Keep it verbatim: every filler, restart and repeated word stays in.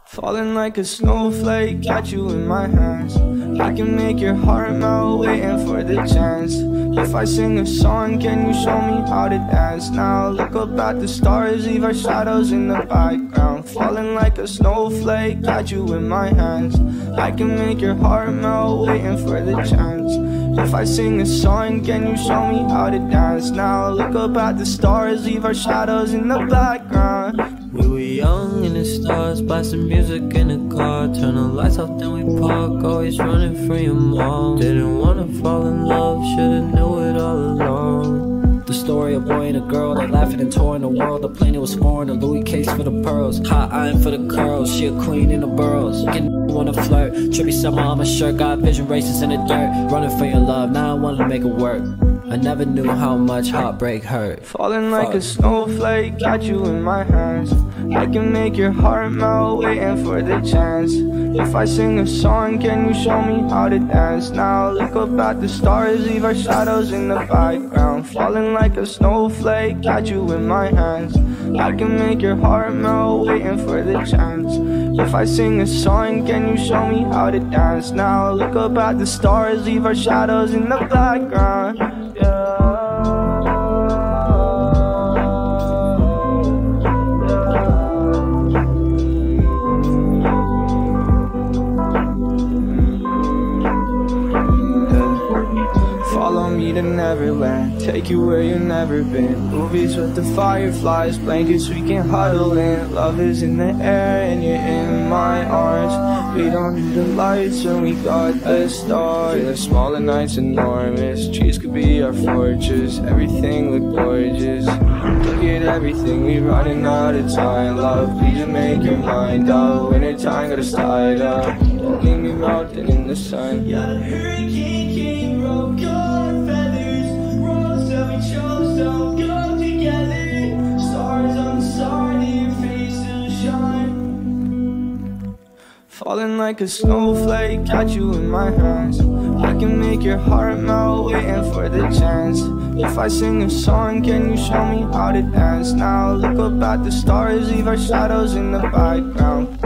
Falling like a snowflake, got you in my hands. I can make your heart melt, waiting for the chance. If I sing a song, can you show me how to dance? Now look up at the stars, leave our shadows in the background. Falling like a snowflake, got you in my hands. I can make your heart melt, waiting for the chance. If I sing a song, can you show me how to dance? Now look up at the stars, leave our shadows in the background. We were young in the stars, blasting music in the car. Turn the lights off, then we park, always running from your mom. Didn't wanna fall in love, should've knew it all along. The story of a boy and a girl, they laughing and touring the world. The plane it was foreign, a Louis case for the pearls. Hot iron for the curls, she a queen in the burrows. Getting wanna flirt, trippy summer on my shirt. Got vision races in the dirt, running for your love, now I wanna make it work. I never knew how much heartbreak hurt. Falling like a snowflake, got you in my hands. I can make your heart melt, waiting for the chance. If I sing a song, can you show me how to dance? Now look up at the stars, leave our shadows in the background. Falling like a snowflake, got you in my hands. I can make your heart melt, waiting for the chance. If I sing a song, can you show me how to dance? Now look up at the stars, leave our shadows in the background. Follow me to Neverland, take you where you've never been. Movies with the fireflies, blankets we can huddle in. Love is in the air and you're in my arms. We don't need the lights when we got the stars. Feeling small and nights enormous, trees could be our fortress. Everything look gorgeous, look at everything, we running out of time. Love, please make your mind up. Winter time gotta start up, don't leave me melting in the sun. Yeah, the hurricane came, broke our feathers. Roads that we chose don't go together. Stars on the side of your face still shine. Falling like a snowflake, got you in my hands. I can make your heart melt, waiting for the chance. If I sing a song, can you show me how to dance? Now look up at the stars, leave our shadows in the background.